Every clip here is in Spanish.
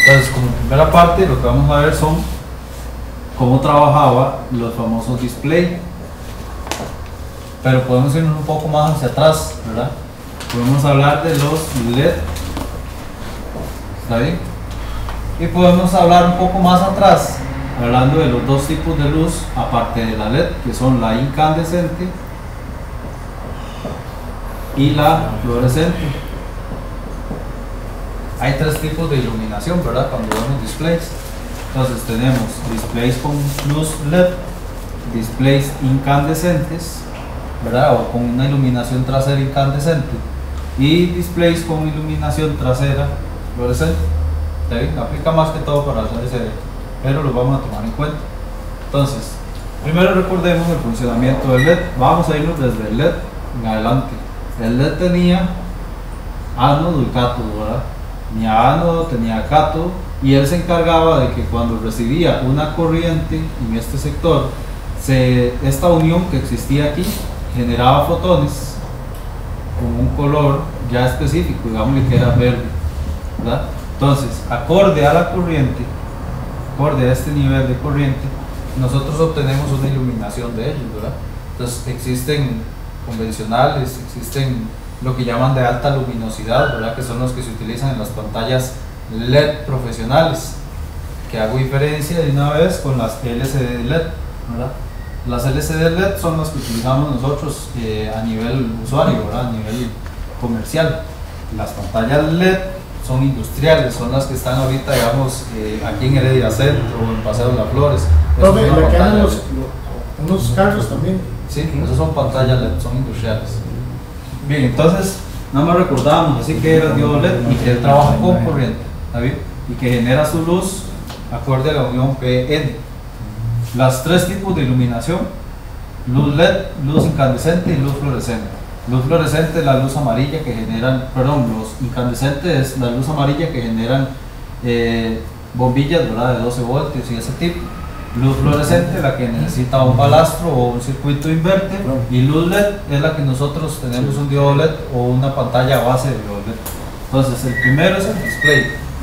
Entonces, como primera parte, lo que vamos a ver son cómo trabajaba los famosos display. Pero podemos irnos un poco más hacia atrás, ¿verdad? Podemos hablar de los LED, ¿está bien? Y podemos hablar un poco más atrás, hablando de los dos tipos de luz, aparte de la LED, que son la incandescente y la fluorescente. Hay tres tipos de iluminación, ¿verdad? Cuando vemos displays. Entonces tenemos displays con luz LED, displays incandescentes, ¿verdad? O con una iluminación trasera incandescente, y displays con iluminación trasera fluorescente. ¿Está bien? Aplica más que todo para hacer ese, pero lo vamos a tomar en cuenta. Entonces, primero recordemos el funcionamiento del LED. Vamos a irnos desde el LED en adelante. El LED tenía ánodo y cátodo, ¿verdad? Tenía ánodo, tenía cátodo, y él se encargaba de que cuando recibía una corriente en este sector, esta unión que existía aquí generaba fotones con un color ya específico, digamos que era verde, ¿verdad? Entonces, acorde a la corriente, acorde a este nivel de corriente, nosotros obtenemos una iluminación de ellos, ¿verdad? Entonces, existen convencionales, existen lo que llaman de alta luminosidad, ¿verdad? Que son los que se utilizan en las pantallas LED profesionales, que hago diferencia de una vez con las LCD LED, ¿verdad? Las LCD LED son las que utilizamos nosotros a nivel usuario, ¿verdad? A nivel comercial. Las pantallas LED son industriales, son las que están ahorita, digamos, aquí en Heredia Centro o en Paseo de las Flores. Unos carros también. Sí, esas son pantallas LED, son industriales. Bien, entonces, nada más recordamos así que era el diodo LED y que él trabaja con corriente, ¿está bien? Y que genera su luz acorde a la unión PN. Las tres tipos de iluminación: luz LED, luz incandescente y luz fluorescente. Luz fluorescente es la luz amarilla que generan, perdón, los incandescentes es la luz amarilla que generan bombillas, ¿verdad? De 12 voltios y ese tipo. Luz fluorescente, la que necesita un balastro o un circuito inverter, y luz LED es la que nosotros tenemos un diodo LED o una pantalla base de diodo LED. Entonces, el primero es el display.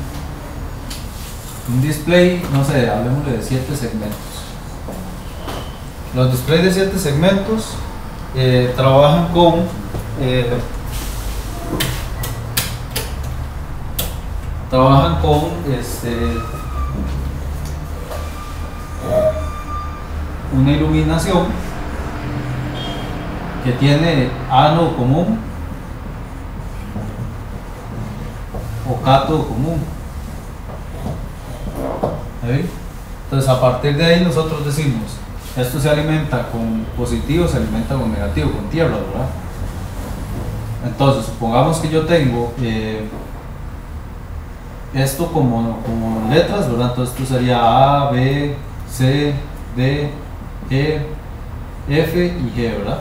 Un display, no sé, hablemosle de 7 segmentos. Los displays de 7 segmentos trabajan con una iluminación que tiene ánodo común o cátodo común. ¿Sí? Entonces, a partir de ahí nosotros decimos, esto se alimenta con positivo, se alimenta con negativo, con tierra, ¿verdad? Entonces, supongamos que yo tengo esto como letras, ¿verdad? Entonces esto sería A, B, C, D, E, F y G, ¿verdad?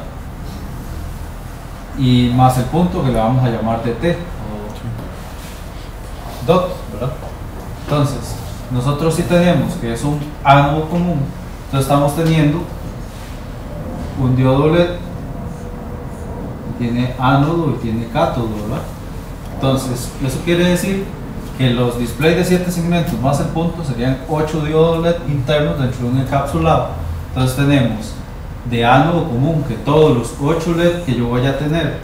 Y más el punto que le vamos a llamar DT o dot, ¿verdad? Entonces, nosotros sí tenemos que es un ánodo común. Entonces estamos teniendo un diodo LED que tiene ánodo y tiene cátodo, ¿verdad? Entonces, eso quiere decir que los displays de 7 segmentos más el punto serían 8 diodos LED internos dentro de un encapsulado. Entonces tenemos de ánodo común que todos los 8 LED que yo voy a tener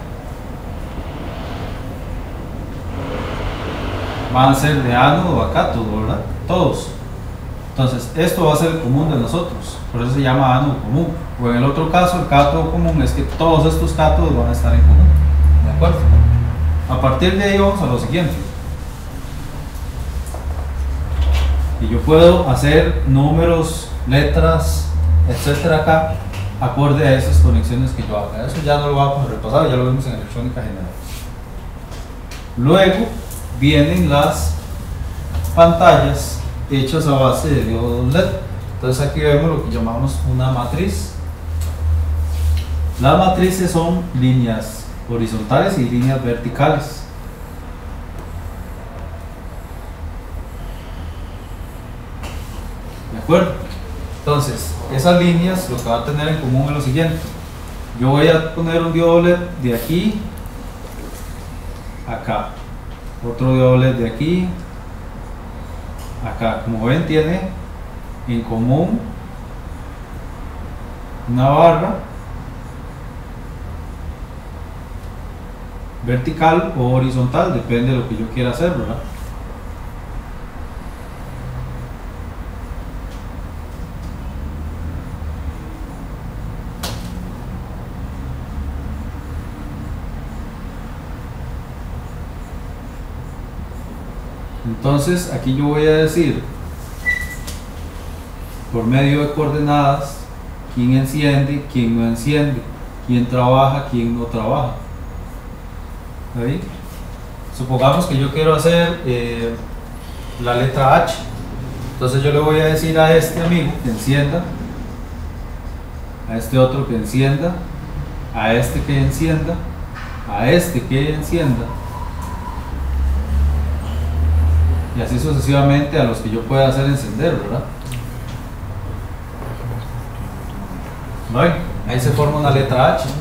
van a ser de ánodo a cátodo, ¿verdad? Todos. Entonces, esto va a ser el común de nosotros, por eso se llama ánodo común. O en el otro caso, el cátodo común es que todos estos cátodos van a estar en común. ¿De acuerdo? A partir de ahí vamos a lo siguiente. Y yo puedo hacer números, letras, etcétera acá, acorde a esas conexiones que yo haga. Eso ya no lo vamos a repasar, ya lo vemos en electrónica general. Luego vienen las pantallas hechas a base de diodos LED. Entonces aquí vemos lo que llamamos una matriz. Las matrices son líneas horizontales y líneas verticales. ¿De acuerdo? Entonces, esas líneas lo que va a tener en común es lo siguiente. Yo voy a poner un diodo LED de aquí a acá, otro diodo LED de aquí acá, como ven, tiene en común una barra vertical o horizontal, depende de lo que yo quiera hacer, ¿verdad? Entonces aquí yo voy a decir por medio de coordenadas quién enciende, quién no enciende, quién trabaja, quién no trabaja. ¿Ahí? Supongamos que yo quiero hacer la letra H, entonces yo le voy a decir a este amigo que encienda, a este otro que encienda, a este que encienda, a este que encienda, y así sucesivamente a los que yo pueda hacer encender, ¿verdad? ¿No? Ahí se forma una letra H,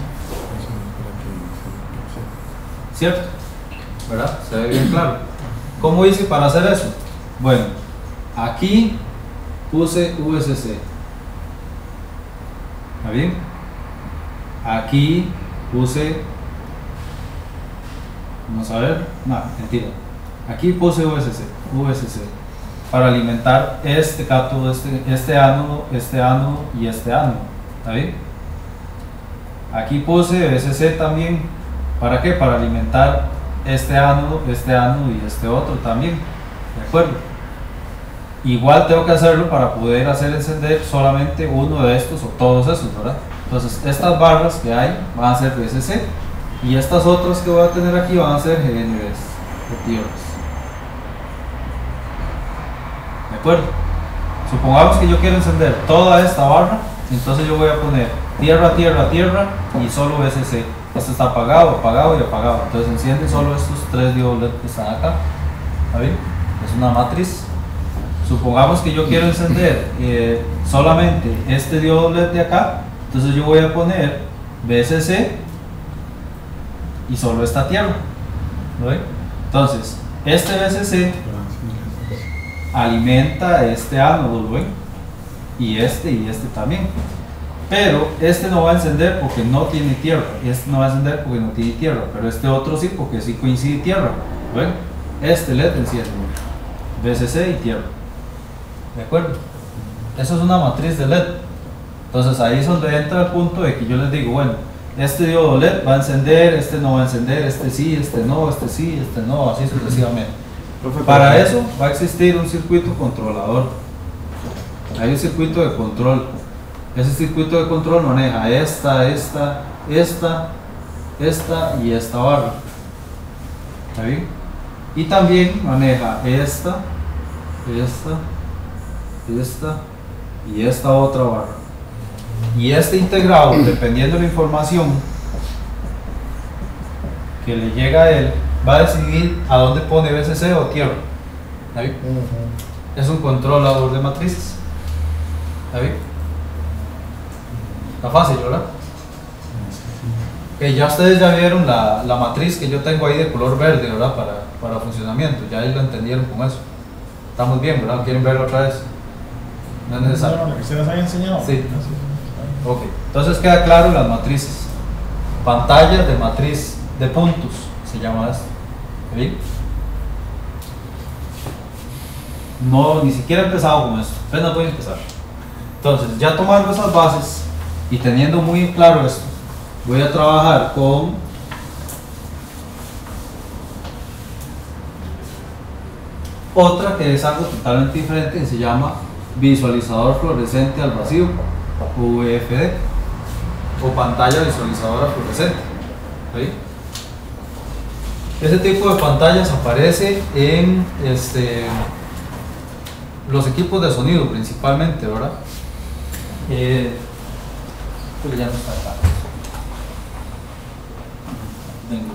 ¿cierto? ¿Verdad? Se ve bien claro. ¿Cómo hice para hacer eso? Bueno, aquí puse VCC. ¿Está bien? Aquí puse, vamos a ver, no, mentira. Aquí puse VCC para alimentar este cátodo, este ánodo y este ánodo. ¿Está bien? Aquí puse VCC también. ¿Para qué? Para alimentar este ánodo y este otro también. ¿De acuerdo? Igual tengo que hacerlo para poder hacer encender solamente uno de estos o todos esos, ¿verdad? Entonces estas barras que hay van a ser VCC y estas otras que voy a tener aquí van a ser GNVs o tierras. ¿De acuerdo? Supongamos que yo quiero encender toda esta barra, entonces yo voy a poner tierra, tierra, tierra y solo VCC. Esto está apagado, apagado y apagado. Entonces enciende solo estos tres diodos LED que están acá. ¿Está bien? Es una matriz. Supongamos que yo quiero encender solamente este diodo LED de acá, entonces yo voy a poner VCC y solo esta tierra. ¿Lo ven? Entonces, este VCC alimenta este ánodo, ¿lo ven? Y este también. Pero este no va a encender porque no tiene tierra, este no va a encender porque no tiene tierra, pero este otro sí porque sí coincide tierra. ¿Ven? Este LED enciende VCC y tierra. ¿De acuerdo? Eso es una matriz de LED. Entonces ahí es donde entra el punto de que yo les digo, bueno, este diodo LED va a encender, este no va a encender, este sí, este no, este sí, este no, así sucesivamente. Para eso va a existir un circuito controlador. Hay un circuito de control. Ese circuito de control maneja esta y esta barra. ¿Está bien? Y también maneja esta y esta otra barra. Y este integrado, dependiendo de la información que le llega a él, va a decidir a dónde pone VCC o tierra. ¿Está bien? Es un controlador de matrices. ¿Está bien? Está fácil, ¿verdad? Ya ustedes ya vieron la matriz que yo tengo ahí de color verde, ¿verdad? Para funcionamiento, ya ahí lo entendieron con eso. Estamos bien, ¿verdad? ¿Quieren verlo otra vez? No es necesario. No, que se les haya enseñado. Sí. Ok, entonces queda claro las matrices. Pantalla de matriz de puntos, se llama esto. ¿Sí? No, ni siquiera he empezado con esto, apenas voy a empezar. Entonces, ya tomando esas bases y teniendo muy claro esto, voy a trabajar con otra que es algo totalmente diferente, que se llama visualizador fluorescente al vacío, VFD, o pantalla visualizadora fluorescente. ¿Sí? Ese tipo de pantallas aparece en los equipos de sonido principalmente, ¿verdad? Pues ya no está acá. Vengo.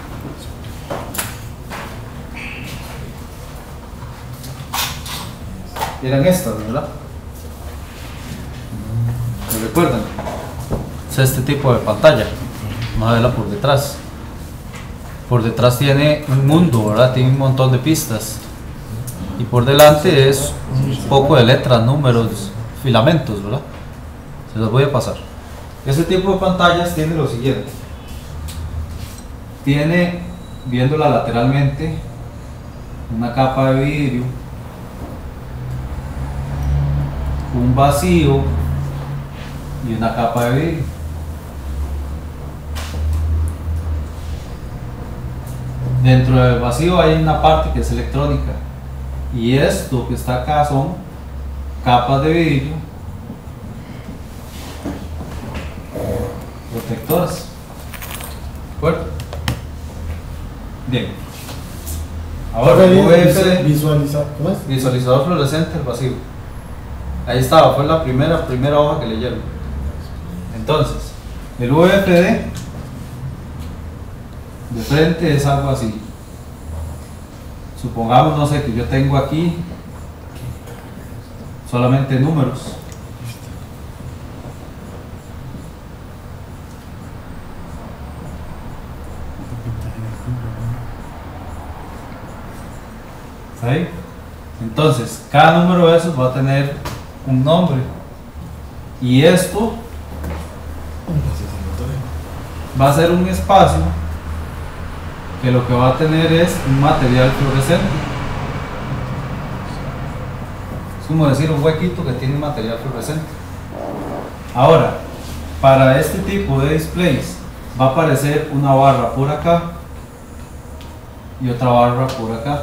Eran estas, ¿verdad? ¿Se recuerdan? Es este tipo de pantalla. Vamos a verla por detrás. Por detrás tiene un mundo, ¿verdad? Tiene un montón de pistas. y por delante es un poco de letras, números, filamentos, ¿verdad? Se los voy a pasar. Este tipo de pantallas tiene lo siguiente. Tiene, viéndola lateralmente, una capa de vidrio, un vacío y una capa de vidrio. Dentro del vacío hay una parte que es electrónica y esto que está acá son capas de vidrio protectoras. ¿De acuerdo? Bien. Ahora visualizador fluorescente, el vacío. Ahí estaba, fue la primera hoja que leyeron. Entonces, el VFD de frente es algo así. Supongamos, no sé, que yo tengo aquí solamente números. ¿Ahí? Entonces, cada número de esos va a tener un nombre. Y esto va a ser un espacio que lo que va a tener es un material fluorescente. Es como decir un huequito que tiene material fluorescente. Ahora, para este tipo de displays va a aparecer una barra por acá y otra barra por acá.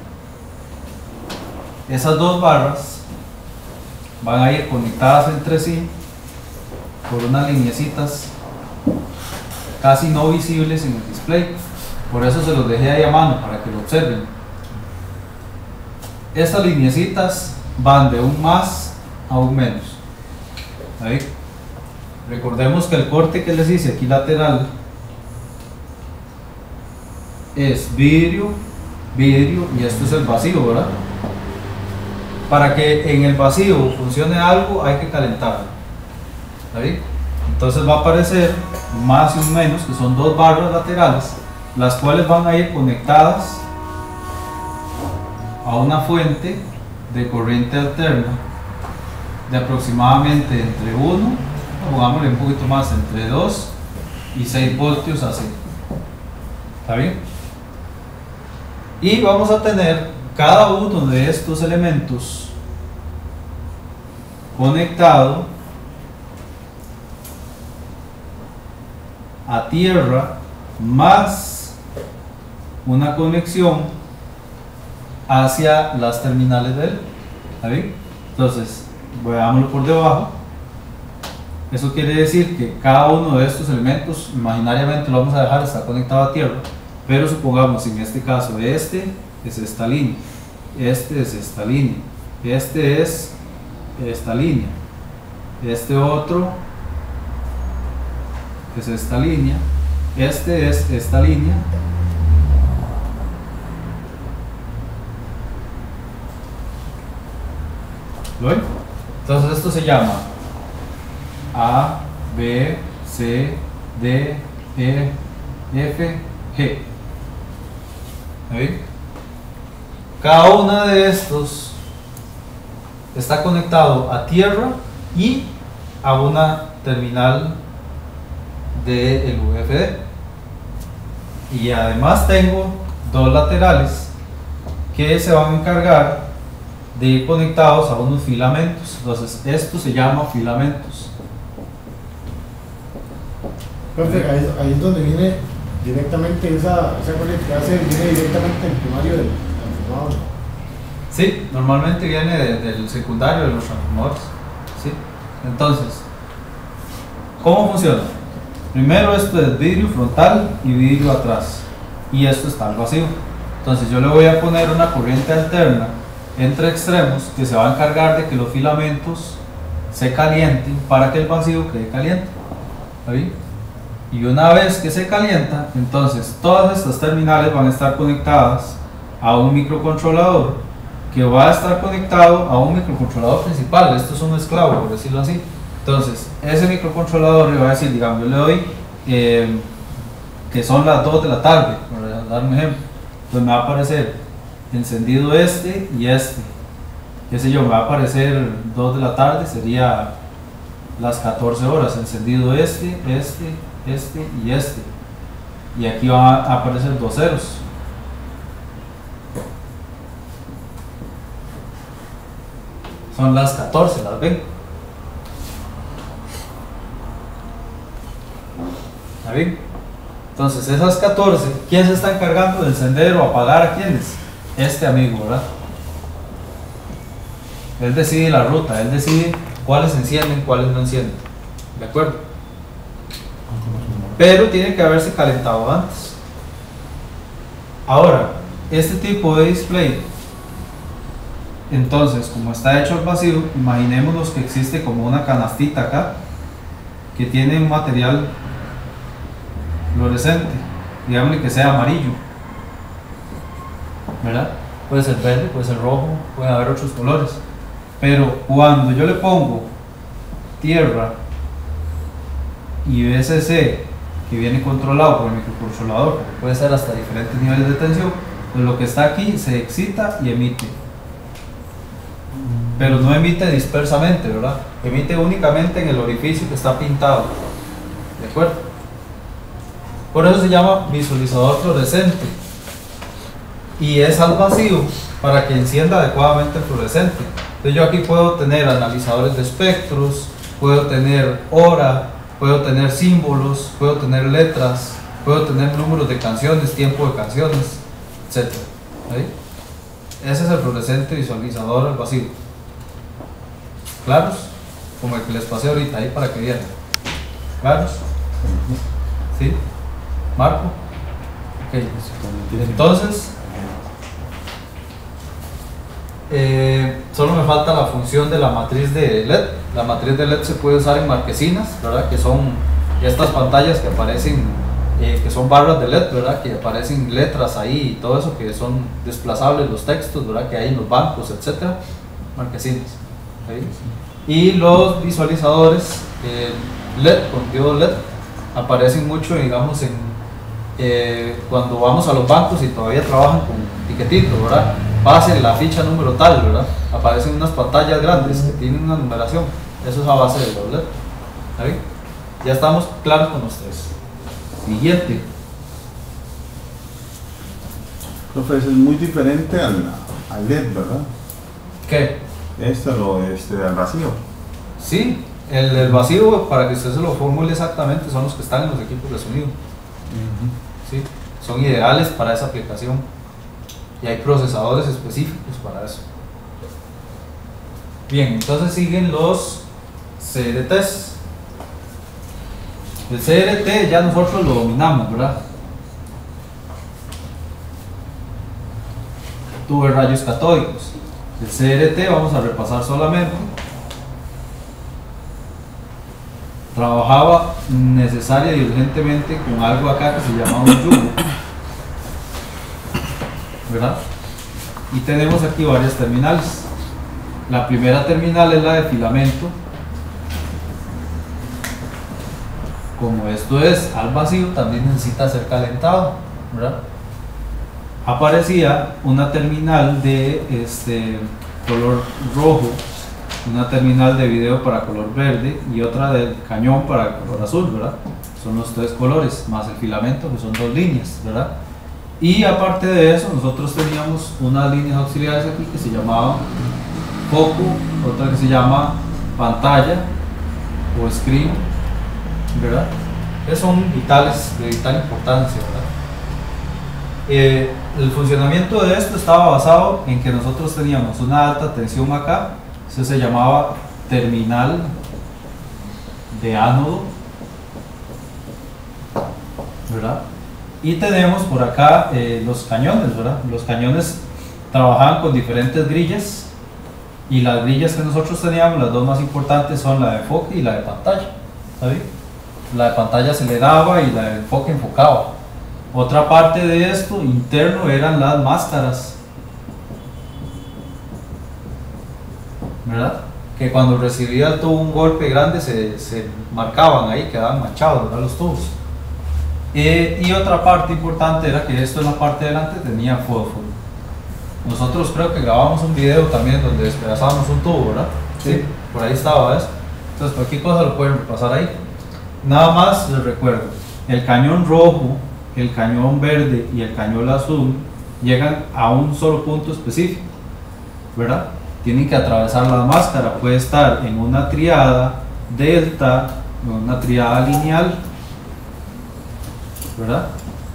Esas dos barras van a ir conectadas entre sí por unas lineecitas casi no visibles en el display. Por eso se los dejé ahí a mano para que lo observen. Estas lineecitas van de un más a un menos. Ahí. Recordemos que el corte que les hice aquí lateral es vidrio, vidrio y esto es el vacío, ¿verdad? Para que en el vacío funcione algo hay que calentarlo. ¿Ahí? Entonces va a aparecer un más y un menos, que son dos barras laterales, las cuales van a ir conectadas a una fuente de corriente alterna de aproximadamente entre 1, pongámosle un poquito más, entre 2 y 6 voltios AC. ¿Está bien? Y vamos a tener cada uno de estos elementos conectado a tierra más una conexión hacia las terminales de él. ¿Está bien? Entonces, veámoslo por debajo. Eso quiere decir que cada uno de estos elementos imaginariamente lo vamos a dejar, está conectado a tierra, pero supongamos en este caso este es esta línea, este es esta línea, este es esta línea, este otro es esta línea, este es esta línea, ¿lo ven? Entonces esto se llama A, B, C, D, E, F, G. ¿Ven? Cada uno de estos está conectado a tierra y a una terminal del VFD. Y además tengo dos laterales que se van a encargar de ir conectados a unos filamentos. Entonces esto se llama filamentos. Perfecto, ahí es donde viene directamente esa corriente que hace, viene directamente del primario del transformador. Sí, normalmente viene del secundario de los transformadores. ¿Sí? Entonces, ¿cómo funciona? Primero esto es vidrio frontal y vidrio atrás, y esto está al vacío. Entonces yo le voy a poner una corriente alterna entre extremos que se va a encargar de que los filamentos se calienten para que el vacío quede caliente. ¿Está bien? Y una vez que se calienta, entonces todas estas terminales van a estar conectadas a un microcontrolador que va a estar conectado a un microcontrolador principal. Esto es un esclavo, por decirlo así. Entonces ese microcontrolador le va a decir, digamos, yo le doy que son las 2 de la tarde, para dar un ejemplo. Entonces me va a aparecer encendido este y este, qué sé yo, me va a aparecer 2 de la tarde, sería las 14 horas, encendido este y este, y aquí van a aparecer 2 ceros. Son las 14, ¿las ven? ¿La ven? Entonces esas 14, ¿quién se está encargando de encender o apagar a quiénes? Este amigo, ¿verdad? Él decide la ruta, él decide cuáles encienden, cuáles no encienden. ¿De acuerdo? Pero tiene que haberse calentado antes. Ahora, este tipo de display, entonces, como está hecho al vacío, imaginémonos que existe como una canastita acá que tiene un material fluorescente, digámosle que sea amarillo, ¿verdad? Puede ser verde, puede ser rojo, puede haber otros colores, pero cuando yo le pongo tierra y VCC que viene controlado por el microcontrolador, que puede ser hasta diferentes niveles de tensión, pues lo que está aquí se excita y emite, pero no emite dispersamente, ¿verdad? Emite únicamente en el orificio que está pintado, ¿de acuerdo? Por eso se llama visualizador fluorescente y es al vacío para que encienda adecuadamente el fluorescente. Entonces yo aquí puedo tener analizadores de espectros, puedo tener hora, puedo tener símbolos, puedo tener letras, puedo tener números de canciones, tiempo de canciones, etc. ¿Sí? Ese es el fluorescente visualizador al vacío. ¿Claros? Como el que les pasé ahorita ahí para que vieran. ¿Claros? ¿Sí? ¿Marco? Ok. Entonces, solo me falta la función de la matriz de LED. La matriz de LED se puede usar en marquesinas, ¿verdad? Que son estas pantallas que aparecen, que son barras de LED, ¿verdad? Que aparecen letras ahí y todo eso, que son desplazables los textos, ¿verdad? Que hay en los bancos, etcétera. Marquesinas. ¿Sí? Y los visualizadores LED, con diodo LED, aparecen mucho, digamos, cuando vamos a los bancos y todavía trabajan con tiquetitos, ¿verdad? Pase la ficha número tal, ¿verdad? Aparecen unas pantallas grandes que tienen una numeración. Eso es a base de los LED. ¿Está bien? Ya estamos claros con ustedes. Siguiente. Profe, eso es muy diferente al LED, ¿verdad? ¿Qué? Al vacío. Sí, el vacío, para que usted se lo formule exactamente, son los que están en los equipos de sonido. ¿Sí? Son ideales para esa aplicación y hay procesadores específicos para eso. Bien, entonces siguen los CRTs. El CRT ya nosotros lo dominamos, ¿verdad? Tuve rayos catódicos. El CRT vamos a repasar solamente. Trabajaba necesaria y urgentemente con algo acá que se llamaba un yugo, ¿verdad? Y tenemos aquí varias terminales. La primera terminal es la de filamento. Como esto es al vacío, también necesita ser calentado, ¿verdad? Aparecía una terminal de color rojo, una terminal de video para color verde y otra del cañón para color azul, ¿verdad? Son los 3 colores, más el filamento, que son 2 líneas, ¿verdad? Y aparte de eso, nosotros teníamos unas líneas auxiliares aquí que se llamaban foco, otra que se llama pantalla o screen, ¿verdad? Que son vitales, de vital importancia, ¿verdad? El funcionamiento de esto estaba basado en que nosotros teníamos una alta tensión acá, eso se llamaba terminal de ánodo, ¿verdad? Y tenemos por acá los cañones, ¿verdad? Los cañones trabajaban con diferentes grillas y las grillas que nosotros teníamos, las dos más importantes son la de enfoque y la de pantalla, ¿sabes? La de pantalla se le daba y la de enfoque enfocaba. Otra parte de esto interno eran las máscaras, ¿verdad? Que cuando recibía el tubo un golpe grande se marcaban ahí, quedaban manchados, ¿verdad? Los tubos. Y otra parte importante era que esto en la parte de delante tenía fósforo, nosotros creo que grabamos un video también donde despedazábamos un tubo, ¿verdad? Sí. Por ahí estaba eso. Entonces cualquier cosa lo pueden repasar ahí. Nada más les recuerdo, el cañón rojo, el cañón verde y el cañón azul llegan a un solo punto específico, ¿verdad? Tienen que atravesar la máscara, puede estar en una triada delta, en una triada lineal, ¿verdad?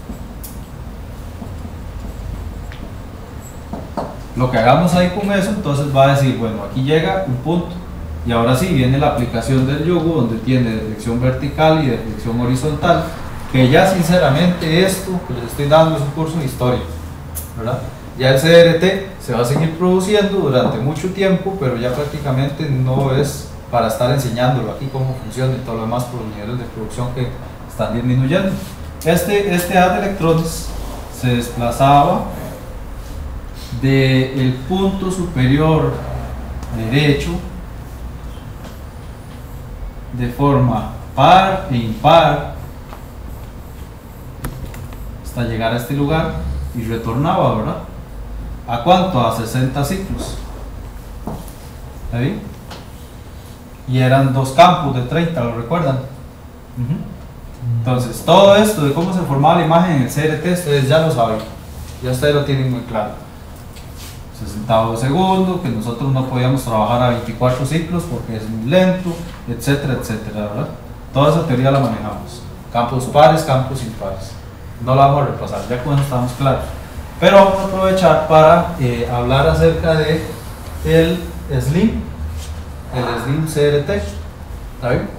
Lo que hagamos ahí con eso, entonces va a decir, bueno, aquí llega un punto, y ahora sí viene la aplicación del yugo, donde tiene deflexión vertical y deflexión horizontal, que ya sinceramente esto que les estoy dando es un curso de historia, ¿verdad? Ya el CRT se va a seguir produciendo durante mucho tiempo, pero ya prácticamente no es para estar enseñándolo aquí cómo funciona y todo lo demás por los niveles de producción que están disminuyendo. Este haz de electrones se desplazaba del punto superior derecho de forma par e impar hasta llegar a este lugar y retornaba, ¿verdad? ¿A cuánto? A 60 ciclos. ¿Ahí? Y eran 2 campos de 30, ¿lo recuerdan? Entonces, todo esto de cómo se formaba la imagen en el CRT, ustedes ya lo saben, ya ustedes lo tienen muy claro. 60 segundos, que nosotros no podíamos trabajar a 24 ciclos porque es muy lento, etcétera, etcétera, ¿verdad? Toda esa teoría la manejamos. Campos pares, campos impares. No la vamos a repasar, ya con eso estamos claros. Pero vamos a aprovechar para hablar acerca de el Slim CRT. ¿Está bien?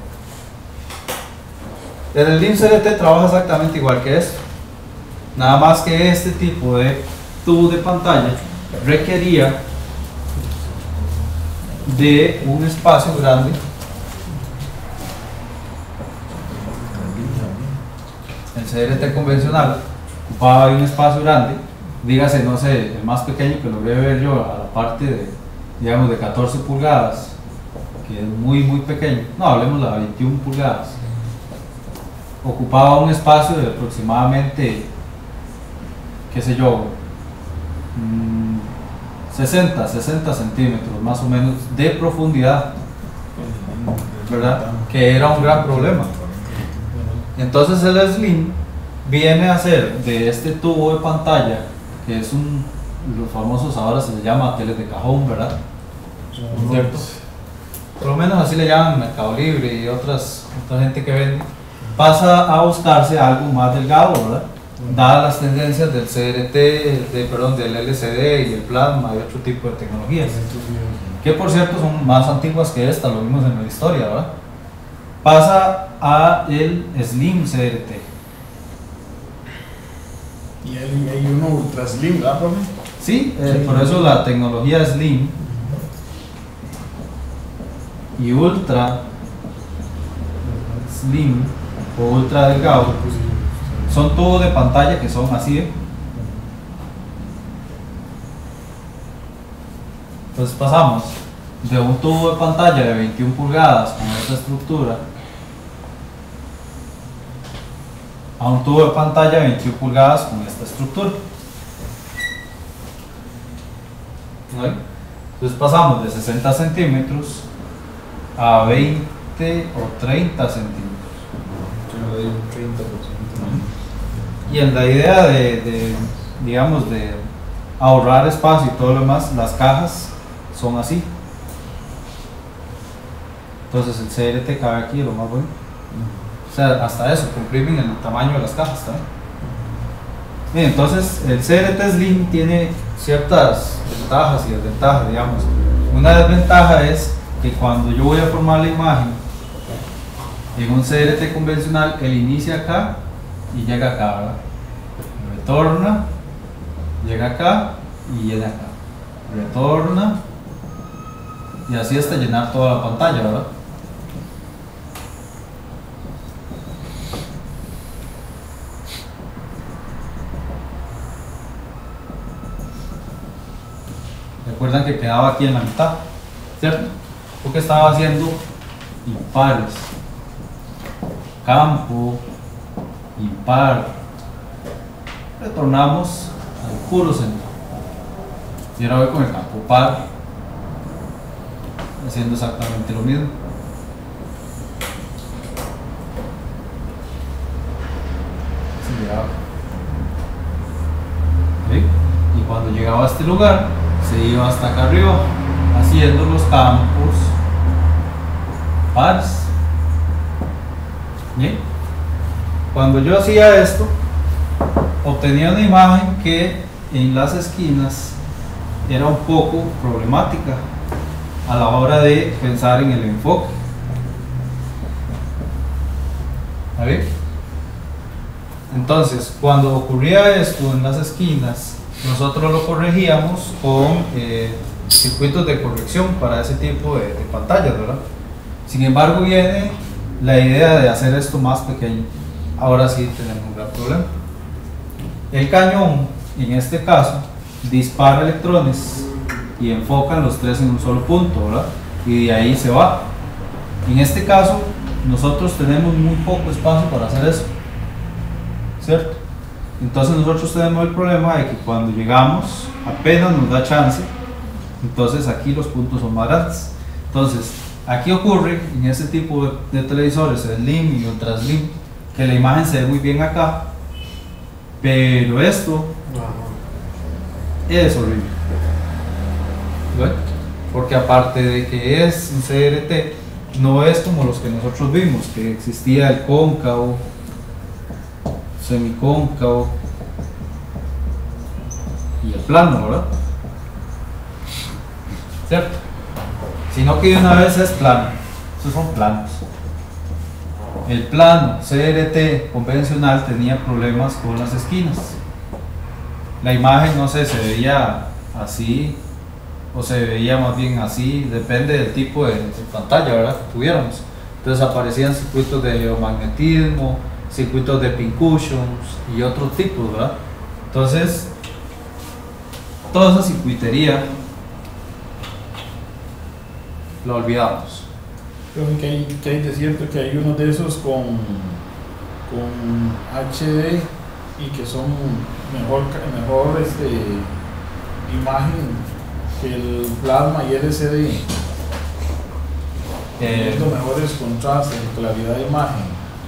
El Slim CRT trabaja exactamente igual que esto, nada más que este tipo de tubo de pantalla requería de un espacio grande. El CRT convencional ocupaba un espacio grande, dígase, no sé, el más pequeño que logré ver yo, a la parte de, digamos, de 14 pulgadas, que es muy pequeño, no, hablemos de 21 pulgadas, ocupaba un espacio de aproximadamente, qué sé yo, 60 centímetros más o menos de profundidad, ¿verdad? Que era un gran problema. Entonces el Slim viene a ser de este tubo de pantalla, que es los famosos ahora se le llama teles de cajón, ¿verdad? ¿Cierto? Por lo menos así le llaman Mercado Libre y otra gente que vende. Pasa a buscarse algo más delgado, ¿verdad? Dadas las tendencias del CRT, del LCD y el plasma y otro tipo de tecnologías, que por cierto son más antiguas que esta, lo vimos en la historia, ¿verdad? Pasa a el Slim CRT. Y hay uno ultra slim, ¿verdad, profe? Sí, por eso la tecnología Slim y ultra Slim o ultra delgado son tubos de pantalla que son así, Entonces pasamos de un tubo de pantalla de 21 pulgadas con esta estructura a un tubo de pantalla de 21 pulgadas con esta estructura. ¿Vale? Entonces pasamos de 60 centímetros a 20 o 30 centímetros. Y en la idea digamos, de ahorrar espacio y todo lo demás, las cajas son así. Entonces el CRT cabe aquí, lo más bueno. O sea, hasta eso, comprimen el tamaño de las cajas también. Bien, entonces el CRT Slim tiene ciertas ventajas y desventajas, digamos. Una desventaja es que cuando yo voy a formar la imagen en un CRT convencional, él inicia acá y llega acá, ¿verdad? Retorna, llega acá y llega acá. Retorna y así hasta llenar toda la pantalla, ¿verdad? Recuerdan que quedaba aquí en la mitad, ¿cierto? Porque estaba haciendo impares. Campo, impar. Retornamos al puro centro. Y ahora voy con el campo par, haciendo exactamente lo mismo. ¿Sí? Y cuando llegaba a este lugar, se iba hasta acá arriba, haciendo los campos pares. ¿Sí? Cuando yo hacía esto, obtenía una imagen que en las esquinas era un poco problemática a la hora de pensar en el enfoque. ¿A ver? Entonces, cuando ocurría esto en las esquinas, nosotros lo corregíamos con circuitos de corrección para ese tipo de pantallas, ¿verdad? Sin embargo, viene la idea de hacer esto más pequeño. Ahora sí tenemos un gran problema. El cañón, en este caso, dispara electrones y enfocan los tres en un solo punto, ¿verdad? Y de ahí se va. En este caso, nosotros tenemos muy poco espacio para hacer eso, ¿cierto? Entonces nosotros tenemos el problema de que cuando llegamos apenas nos da chance, entonces aquí los puntos son más grandes. Entonces aquí ocurre en este tipo de televisores, Slim y Ultra Slim, que la imagen se ve muy bien acá, pero esto es horrible. ¿Ven? Porque aparte de que es un CRT, no es como los que nosotros vimos, que existía el cóncavo, semicóncavo y el plano, ¿verdad? ¿Cierto? Sino que de una vez es plano. Estos son planos. El plano CRT convencional tenía problemas con las esquinas. La imagen, no sé, se veía así o se veía más bien así, depende del tipo de pantalla, ¿verdad?, que tuviéramos. Entonces aparecían circuitos de geomagnetismo, circuitos de pincushions y otros tipos, ¿verdad? Entonces, toda esa circuitería lo olvidamos. Creo que hay de cierto que hay unos de esos con HD y que son mejor imagen que el plasma y LCD, teniendo mejores contrastes y claridad de imagen.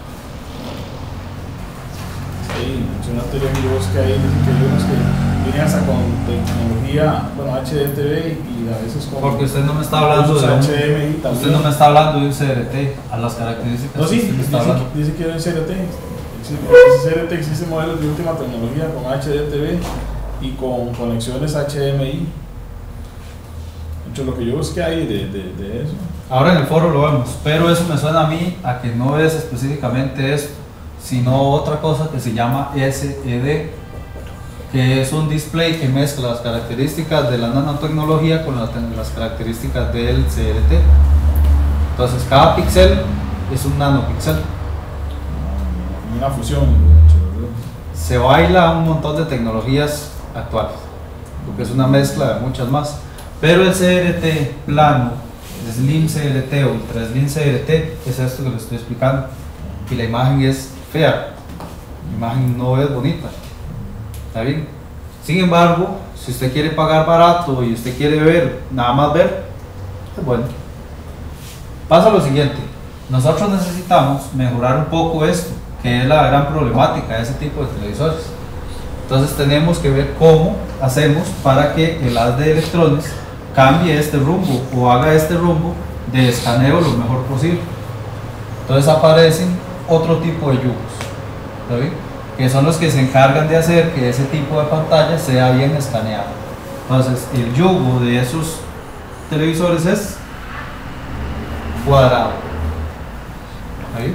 Sí, mencionaste que hay unos que vienen hasta con tecnología, bueno, HDTV y a veces con... Porque usted no me está hablando de HDMI también. Usted no me está hablando de un CRT, a las características. No, sí, que usted me está hablando. dice que es un CRT. Ese CRT existe modelos de última tecnología con HDTV y con conexiones HDMI. Mucho lo que yo busqué ahí de eso. Ahora en el foro lo vemos, pero eso me suena a mí a que no es específicamente esto, sino otra cosa que se llama SED, que es un display que mezcla las características de la nanotecnología con las características del CRT. Entonces cada píxel es un nanopíxel. Una fusión. Se baila un montón de tecnologías actuales, porque es una mezcla de muchas más. Pero el CRT plano, Slim CRT o Ultra Slim CRT, es esto que les estoy explicando. Y la imagen es fea, la imagen no es bonita. ¿Está bien? Sin embargo, si usted quiere pagar barato y usted quiere ver, nada más ver, es bueno. Pasa lo siguiente, nosotros necesitamos mejorar un poco esto, que es la gran problemática de ese tipo de televisores. Entonces tenemos que ver cómo hacemos para que el haz de electrones cambie este rumbo o haga este rumbo de escaneo lo mejor posible. Entonces aparecen otro tipo de yugos, ¿sí?, que son los que se encargan de hacer que ese tipo de pantalla sea bien escaneado. Entonces el yugo de esos televisores es cuadrado. ¿Sí?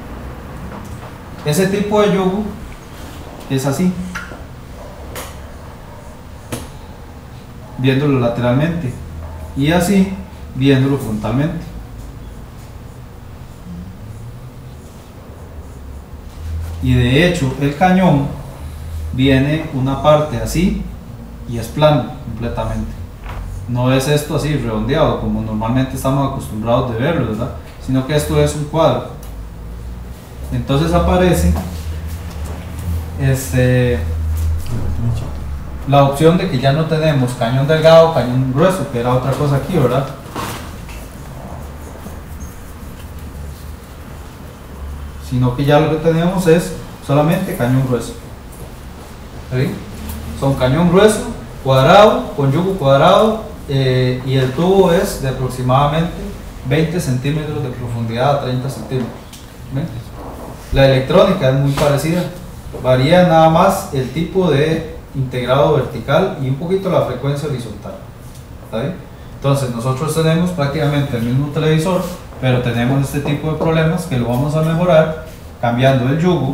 Ese tipo de yugo es así, viéndolo lateralmente, y así viéndolo frontalmente. Y de hecho el cañón viene una parte así y es plano completamente. No es esto así redondeado como normalmente estamos acostumbrados de verlo, ¿verdad?, sino que esto es un cuadro. Entonces aparece la opción de que ya no tenemos cañón delgado, cañón grueso, que era otra cosa aquí, ¿verdad? Sino que ya lo que tenemos es solamente cañón grueso. ¿Sí? Son cañón grueso, cuadrado, con yugo cuadrado, y el tubo es de aproximadamente 20 centímetros de profundidad a 30 centímetros. ¿Ven? La electrónica es muy parecida, varía nada más el tipo de integrado vertical y un poquito la frecuencia horizontal. ¿Está bien? Entonces nosotros tenemos prácticamente el mismo televisor, pero tenemos este tipo de problemas que lo vamos a mejorar cambiando el yugo,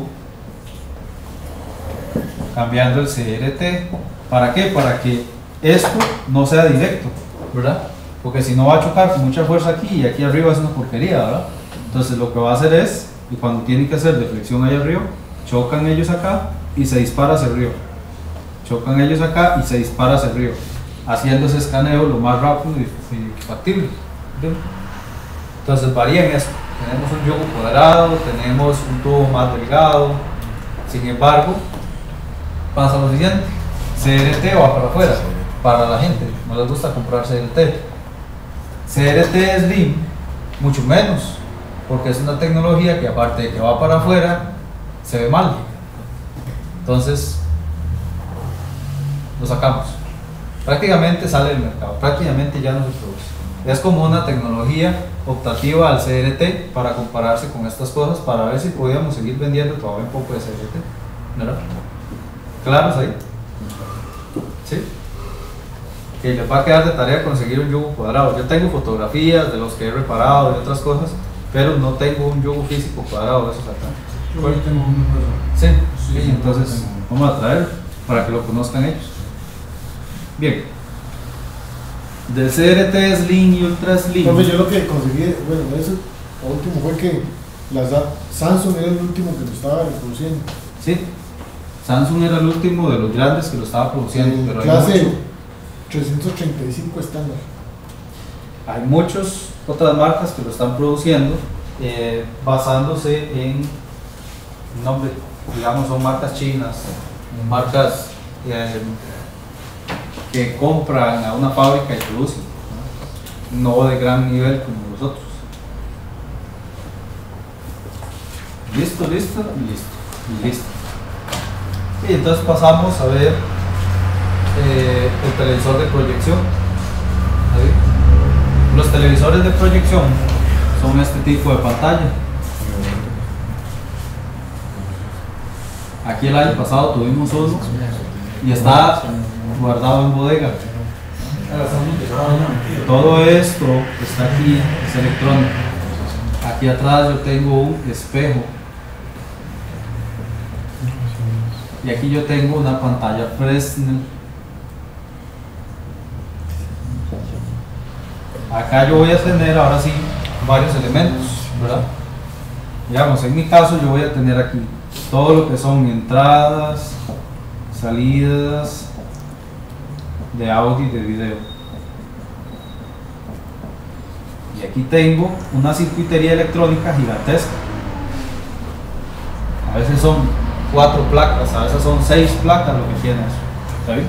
cambiando el CRT. ¿Para qué? Para que esto no sea directo, ¿verdad? Porque si no va a chocar con mucha fuerza aquí y aquí arriba es una porquería, ¿verdad? Entonces lo que va a hacer es, y cuando tienen que hacer deflexión allá arriba, chocan ellos acá y se dispara hacia arriba. Chocan ellos acá y se dispara hacia arriba, haciendo ese escaneo lo más rápido y factible. ¿Entiendes? Entonces varía en eso. Tenemos un yugo cuadrado, tenemos un tubo más delgado. Sin embargo, pasa lo siguiente: CRT va para afuera, para la gente, no les gusta comprar CRT. CRT Slim, mucho menos, porque es una tecnología que aparte de que va para afuera, se ve mal. Entonces, lo sacamos. Prácticamente sale del mercado, prácticamente ya no se produce. Es como una tecnología optativa al CRT para compararse con estas cosas, para ver si podíamos seguir vendiendo todavía un poco de CRT. ¿Verdad? ¿Claros ahí? ¿Sí? Que les va a quedar de tarea conseguir un yugo cuadrado. Yo tengo fotografías de los que he reparado y otras cosas, pero no tengo un yugo físico cuadrado de esos acá. Yo tengo uno. Sí, sí, entonces vamos a traer para que lo conozcan ellos. Bien. Del CRT Slim y Ultra Slim. Entonces yo lo que conseguí, bueno, eso lo último fue que Samsung era el último que lo estaba produciendo. Sí, Samsung era el último de los grandes que lo estaba produciendo, pero clase 335 estándar. Hay muchas otras marcas que lo están produciendo, basándose en nombre, digamos, son marcas chinas, marcas que compran a una fábrica y producen, no de gran nivel como los otros. Listo, listo, listo, listo. Y entonces pasamos a ver el televisor de proyección. ¿Sí? Los televisores de proyección son este tipo de pantalla. Aquí el año pasado tuvimos uno y está guardado en bodega. Todo esto está aquí, es electrónico. Aquí atrás yo tengo un espejo y aquí yo tengo una pantalla Fresnel. Acá yo voy a tener ahora sí varios elementos, ¿verdad? Digamos, en mi caso yo voy a tener aquí todo lo que son entradas, salidas de audio y de video. Y aquí tengo una circuitería electrónica gigantesca. A veces son 4 placas, a veces son 6 placas lo que tiene eso. ¿Está bien?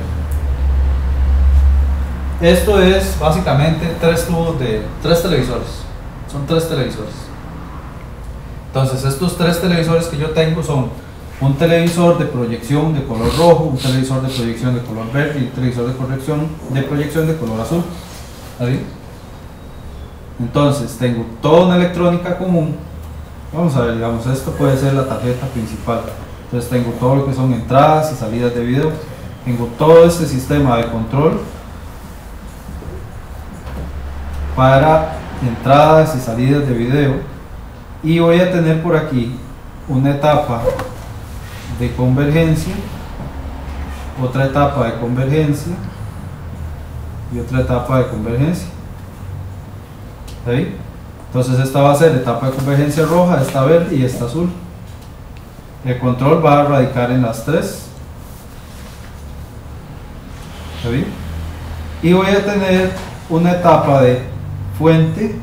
Esto es básicamente 3 tubos de 3 televisores. Son 3 televisores. Entonces estos 3 televisores que yo tengo son un televisor de proyección de color rojo, un televisor de proyección de color verde y un televisor de proyección de color azul. ¿Ahí? Entonces tengo toda una electrónica común. Vamos a ver, digamos, esto puede ser la tarjeta principal. Entonces tengo todo lo que son entradas y salidas de video. Tengo todo este sistema de control para entradas y salidas de video. Y voy a tener por aquí una etapa de convergencia, otra etapa de convergencia y otra etapa de convergencia. ¿Sí? Entonces esta va a ser etapa de convergencia roja, esta verde y esta azul. El control va a radicar en las 3. ¿Está bien? Y voy a tener una etapa de fuente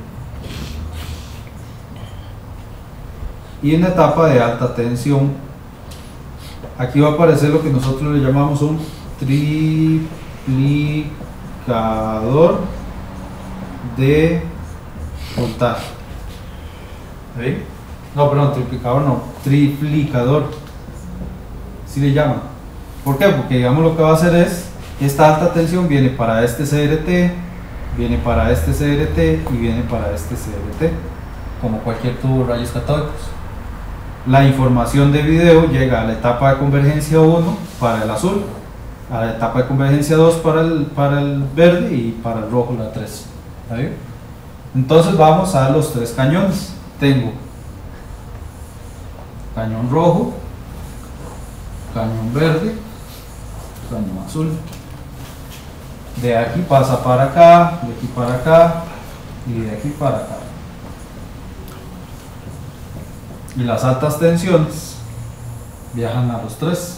y una etapa de alta tensión. Aquí va a aparecer lo que nosotros le llamamos un triplicador de voltaje. ¿Sí? No, perdón, triplicador no, triplicador. ¿Sí le llaman? ¿Por qué? Porque digamos lo que va a hacer es, esta alta tensión viene para este CRT, viene para este CRT y viene para este CRT, como cualquier tubo de rayos catódicos. La información de video llega a la etapa de convergencia 1 para el azul, a la etapa de convergencia 2 para el verde y para el rojo la 3. ¿Está bien? Entonces vamos a los tres cañones. Tengo cañón rojo, cañón verde, cañón azul. De aquí pasa para acá, de aquí para acá y de aquí para acá. Y las altas tensiones viajan a los tres.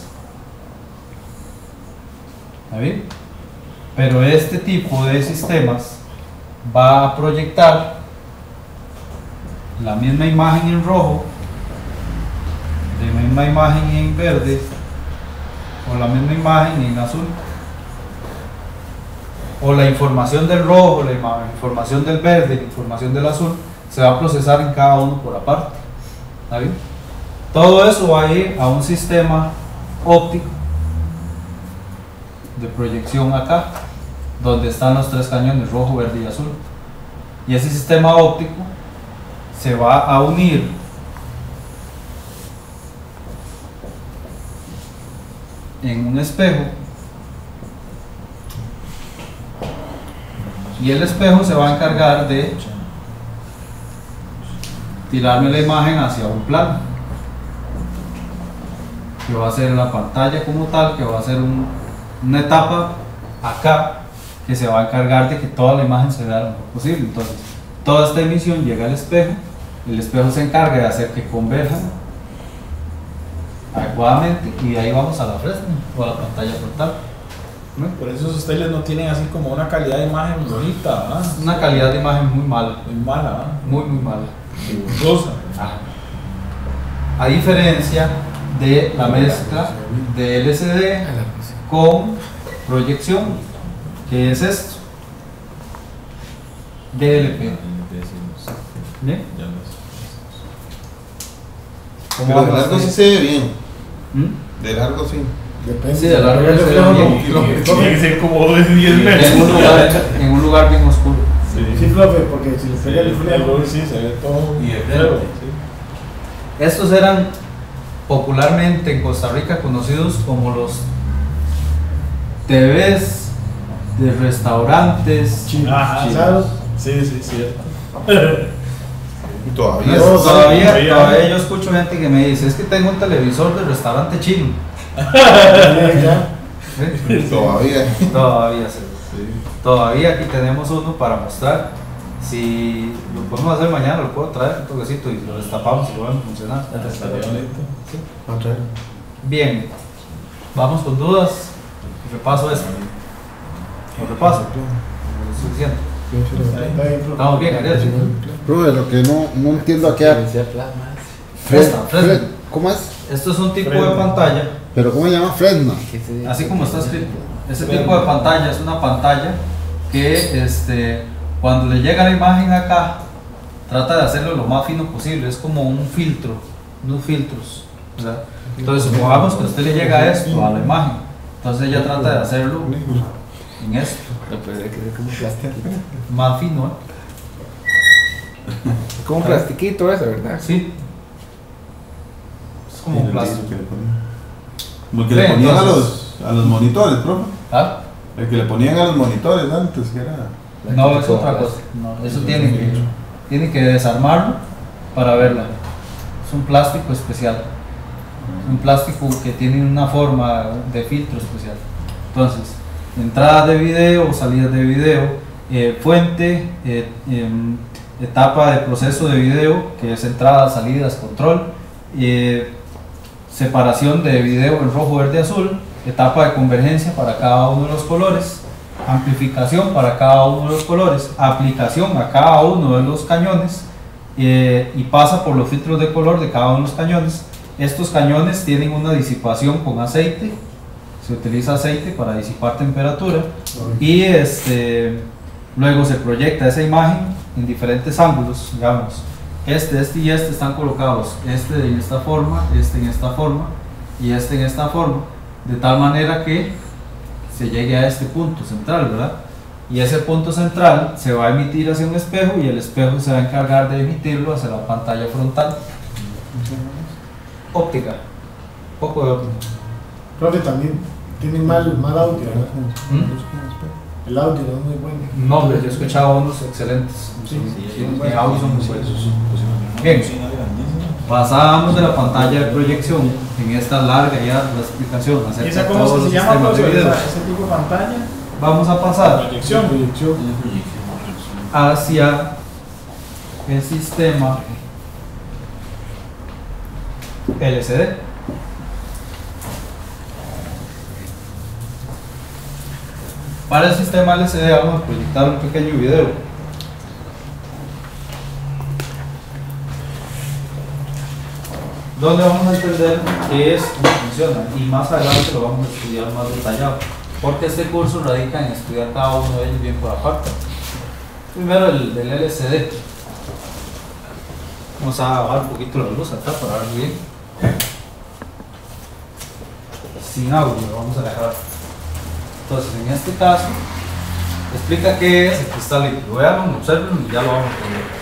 ¿Está bien? Pero este tipo de sistemas va a proyectar la misma imagen en rojo, la misma imagen en verde o la misma imagen en azul, o la información del rojo, la información del verde, la información del azul se va a procesar en cada uno por aparte. ¿Está bien? Todo eso va a ir a un sistema óptico de proyección acá, donde están los tres cañones rojo, verde y azul, y ese sistema óptico se va a unir en un espejo, y el espejo se va a encargar de tirarme la imagen hacia un plano, que va a ser la pantalla como tal, que va a ser una etapa acá que se va a encargar de que toda la imagen se vea lo mejor posible. Entonces toda esta emisión llega al espejo, el espejo se encarga de hacer que converjan adecuadamente y de ahí vamos a la fresnel o a la pantalla frontal. Por eso esos teles no tienen así como una calidad de imagen bonita, ¿verdad? Una calidad de imagen muy mala, Muy mala, ¿verdad? muy mala. Borrosa. A diferencia de la mezcla de LCD con proyección, que es esto, DLP. ¿Bien? ¿Cómo Pero de vamos largo a sí hacer? se ve bien. ¿Mm? De largo sí. Depende. Sí, de largo el se ve reflejo bien. Tiene que ser como de 10 metros. En un lugar bien oscuro. Sí, profe, porque si le pega el reflejo. Sí, se ve todo. Y de feo, frente. Estos eran popularmente en Costa Rica conocidos como los TVs de restaurantes. Ajá, Chinos. sí, cierto. Y todavía. No, todavía todavía. yo escucho gente que me dice, es que tengo un televisor de restaurante chino. Ya. ¿Sí? Todavía. Todavía, sí. Todavía aquí tenemos uno para mostrar. Si lo podemos hacer mañana, lo puedo traer un toquecito y lo destapamos y lo vemos funcionar. Estaría bonito. Otra vez. Bien, vamos con dudas. Repaso esto. Lo repaso. Es suficiente. Está bien, profe. Estamos bien, Ariel. Profe, lo que no entiendo aquí. Fresnel. ¿Cómo es? Esto es un tipo de Fresnel. pantalla, ¿Pero cómo se llama? Fresnel. así como está escrito. Este tipo de pantalla es una pantalla que cuando le llega la imagen acá, trata de hacerlo lo más fino posible. Es como un filtro, unos filtros, ¿verdad? Entonces, supongamos que a usted le llega esto a la imagen, entonces ella trata de hacerlo en esto, más fino, ¿eh? Como un plastiquito eso, ¿verdad? Sí. Es como un plástico. Como que Sí, le ponían entonces- a los monitores, profe. ¿Ah? El que le ponían a los monitores antes, que era. No, es otra cosa. No, eso tiene que desarmarlo para verla. Es un plástico especial. Un plástico que tiene una forma de filtro especial. Entonces, entradas de video, salidas de video, fuente, etapa de proceso de video, que es entradas, salidas, control, separación de video en rojo, verde, azul, etapa de convergencia para cada uno de los colores, amplificación para cada uno de los colores, aplicación a cada uno de los cañones y pasa por los filtros de color de cada uno de los cañones. Estos cañones tienen una disipación con aceite, se utiliza aceite para disipar temperatura y luego se proyecta esa imagen en diferentes ángulos, digamos, este y este están colocados, este en esta forma, este en esta forma y este en esta forma, de tal manera que se llegue a este punto central, ¿verdad? Y ese punto central se va a emitir hacia un espejo y el espejo se va a encargar de emitirlo hacia la pantalla frontal. Óptica, poco de óptica. Profe, también tienen mal audio, ¿verdad? El audio no es muy bueno. No, hombre, yo he escuchado unos excelentes. Sí, Los audios son muy buenos. Bien, pasábamos de la pantalla de proyección en esta larga ya la explicación ¿Y acerca esa de cómo todos se los llama, sistemas de profesor? video. Ese tipo de pantalla. Vamos a pasar Proyección. hacia el sistema LCD. Para el sistema LCD vamos a proyectar un pequeño video. Donde vamos a entender qué es, cómo funciona, y más adelante lo vamos a estudiar más detallado, porque este curso radica en estudiar cada uno de ellos bien por aparte. Primero el del LCD. Vamos a bajar un poquito la luz acá para verlo bien. Sin audio lo vamos a dejar. Entonces, en este caso, explica qué es el cristal líquido. Vean, observen y ya lo vamos a entender.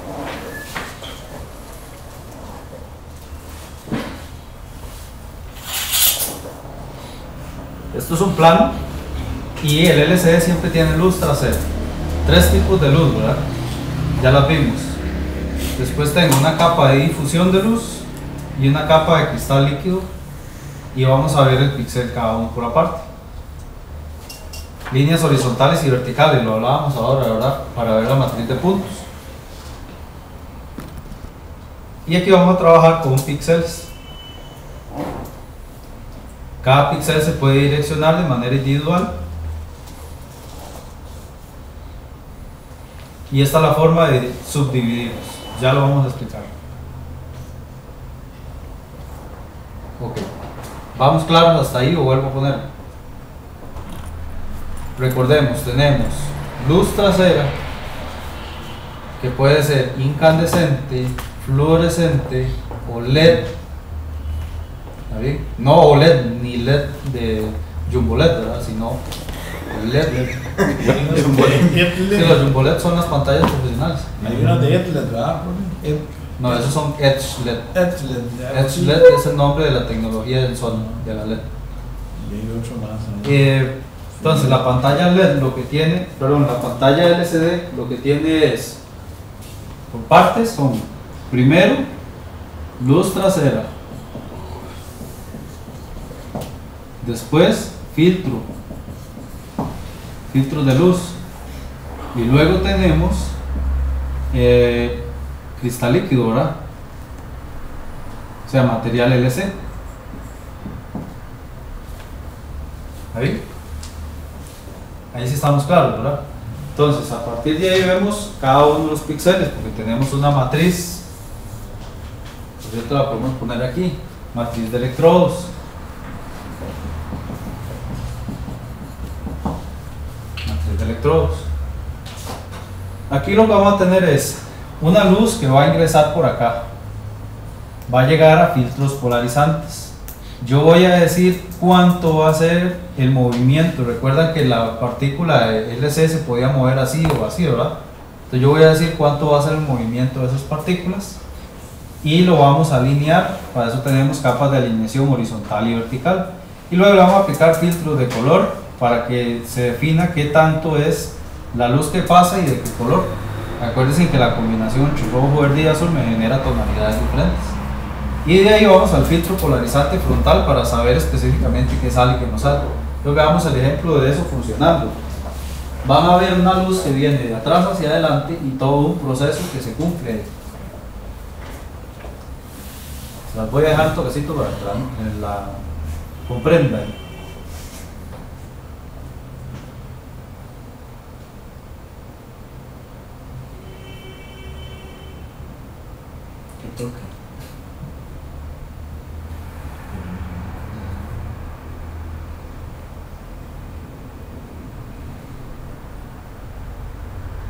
Esto es un plano y el LCD siempre tiene luz trasera. 3 tipos de luz, ¿verdad? Ya las vimos. Después tengo una capa de difusión de luz y una capa de cristal líquido, y vamos a ver el píxel cada uno por aparte. Líneas horizontales y verticales, lo hablábamos ahora, ¿verdad? Para ver la matriz de puntos. Y aquí vamos a trabajar con píxeles. Cada píxel se puede direccionar de manera individual. Y esta es la forma de subdividirlos. Ya lo vamos a explicar. Ok. ¿Vamos claros hasta ahí o vuelvo a poner? Recordemos, tenemos luz trasera, que puede ser incandescente, fluorescente o LED. ¿Está bien? No OLED ni LED de Jumbo LED, ¿verdad? Sino LED. Sí, los Jumbo LED son las pantallas profesionales. Hay unas de ETLED, ¿verdad? No, esos son Edge LED. Edge LED es el nombre de la tecnología del sol, de la LED. Y hay otro más. Entonces la pantalla LED lo que tiene, perdón, la pantalla LCD lo que tiene es, por partes son, primero, luz trasera, después filtro de luz, y luego tenemos cristal líquido, ¿verdad? O sea, material LC. Ahí sí estamos claros, ¿verdad? Entonces, a partir de ahí vemos cada uno de los píxeles, porque tenemos una matriz, por cierto la podemos poner aquí, matriz de electrodos. Matriz de electrodos. Aquí lo que vamos a tener es una luz que va a ingresar por acá, va a llegar a filtros polarizantes. Yo voy a decir cuánto va a ser el movimiento. Recuerdan que la partícula LC se podía mover así o así, ¿verdad? Entonces yo voy a decir cuánto va a ser el movimiento de esas partículas y lo vamos a alinear. Para eso tenemos capas de alineación horizontal y vertical, y luego le vamos a aplicar filtros de color para que se defina qué tanto es la luz que pasa y de qué color. Acuérdense que la combinación entre rojo, verde y azul me genera tonalidades diferentes. Y de ahí vamos al filtro polarizante frontal para saber específicamente qué sale y qué no sale. Luego veamos el ejemplo de eso funcionando. Van a ver una luz que viene de atrás hacia adelante y todo un proceso que se cumple. Se las voy a dejar un toquecito para que la comprendan. ¿Qué toca?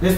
¿Listo?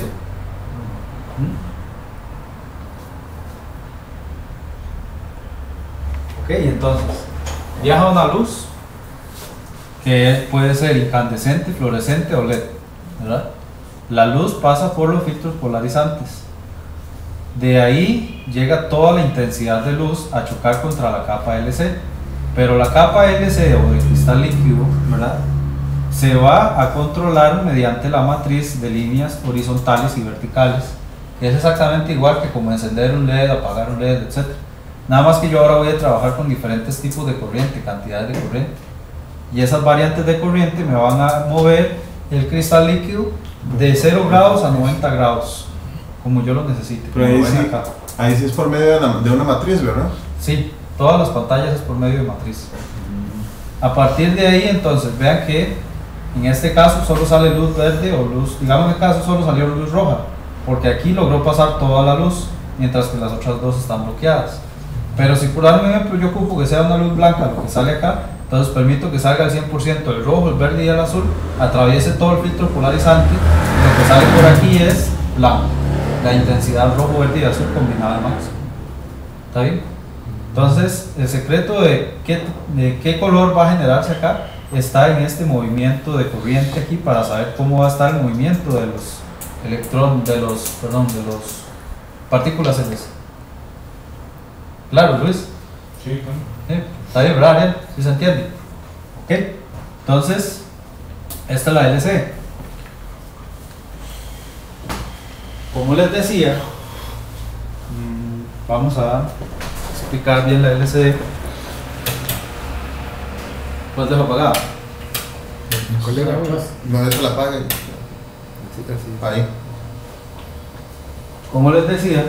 Ok, entonces viaja una luz que puede ser incandescente, fluorescente o LED, ¿verdad? La luz pasa por los filtros polarizantes. De ahí llega toda la intensidad de luz a chocar contra la capa LC. Pero la capa LC o de cristal líquido, ¿verdad?, se va a controlar mediante la matriz de líneas horizontales y verticales. Es exactamente igual que como encender un LED, apagar un LED, etc. Nada más que yo ahora voy a trabajar con diferentes tipos de corriente, cantidades de corriente. Y esas variantes de corriente me van a mover el cristal líquido de 0 grados a 90 grados, como yo lo necesite. Pero ahí sí es por medio de una matriz, ¿verdad? Sí, todas las pantallas es por medio de matriz. A partir de ahí, entonces, vean que en este caso solo sale luz verde o luz, digamos en el caso solo salió luz roja, porque aquí logró pasar toda la luz, mientras que las otras dos están bloqueadas. Pero si por darme un ejemplo yo ocupo que sea una luz blanca lo que sale acá, entonces permito que salga el 100%, el rojo, el verde y el azul, atraviese todo el filtro polarizante, y lo que sale por aquí es blanco, la intensidad rojo, verde y azul combinada máximo. ¿Está bien? Entonces el secreto de qué color va a generarse acá está en este movimiento de corriente aquí, para saber cómo va a estar el movimiento de los electrones, de los partículas LC. Claro, Luis. Sí, claro. Está bien, ¿verdad, Ariel? ¿Sí se entiende? Ok. Entonces, esta es la LC. Como les decía, vamos a explicar bien la LCD. ¿Cuál dejo apagado? Colega, No, eso la apaga. Ahí. Como les decía,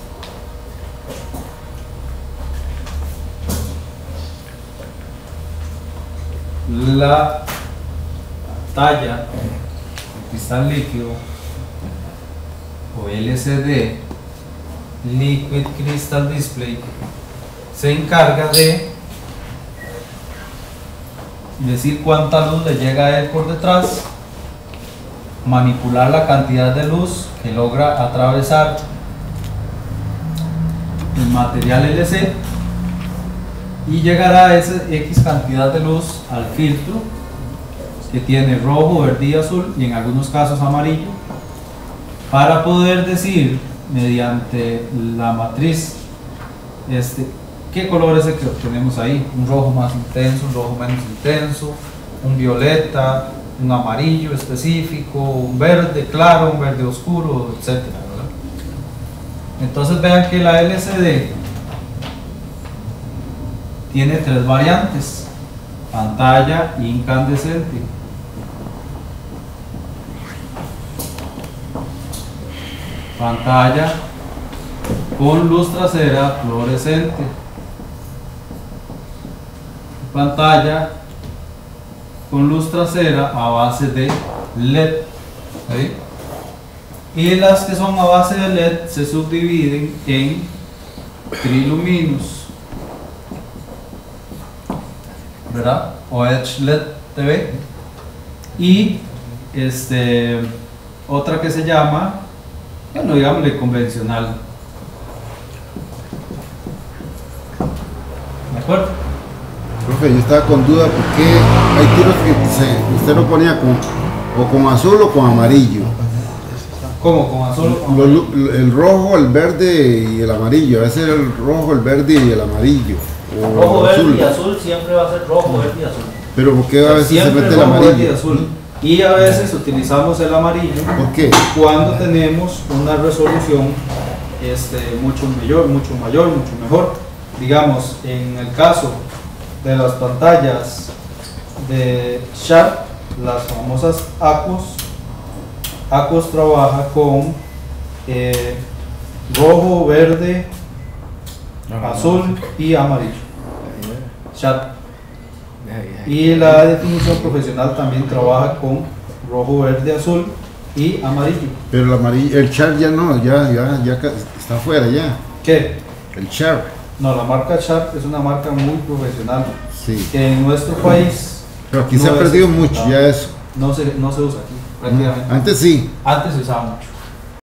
la talla de cristal líquido o LCD, Liquid Crystal Display, se encarga de decir cuánta luz le llega a él por detrás, manipular la cantidad de luz que logra atravesar el material LC y llegará a esa X cantidad de luz al filtro que tiene rojo, verde y azul, y en algunos casos amarillo, para poder decir mediante la matriz qué color es el que obtenemos ahí: un rojo más intenso, un rojo menos intenso, un violeta, un amarillo específico, un verde claro, un verde oscuro, etc. Entonces vean que la LCD tiene 3 variantes: pantalla incandescente, pantalla con luz trasera fluorescente, pantalla con luz trasera a base de LED. ¿Sí? Y las que son a base de LED se subdividen en triluminos, ¿verdad? O Edge LED TV, y otra que se llama, bueno, digámosle convencional. ¿De acuerdo? Profe, yo estaba con duda porque hay tiros que usted lo ponía con azul o con amarillo. ¿Cómo? ¿Con azul o con amarillo? El rojo, el verde y el amarillo. A veces el rojo, el verde y el amarillo. O rojo, verde azul. y azul siempre va a ser rojo, verde y azul. Pero ¿por qué a veces se Siempre mete el rojo, verde y amarillo? azul. Y a veces utilizamos el amarillo. ¿Por qué? Cuando tenemos una resolución mucho mayor, mucho mejor. Digamos, en el caso de las pantallas de Sharp, las famosas Aquos trabaja con rojo, verde, azul y amarillo. Sharp. Y la definición profesional también trabaja con rojo, verde, azul y amarillo. Pero el amarillo, el Sharp ya no, ya está afuera ya. ¿Qué? El Sharp. No, la marca Sharp es una marca muy profesional, Sí. que en nuestro país Pero aquí no se ha es perdido utilizado. mucho ya eso. No se usa aquí prácticamente. Antes sí. Antes se usaba mucho.